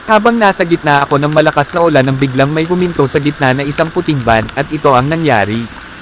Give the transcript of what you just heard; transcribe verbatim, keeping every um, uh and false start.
Habang nasa gitna ako ng malakas na ulan nang biglang may huminto sa gitna na isang puting van, at ito ang nangyari.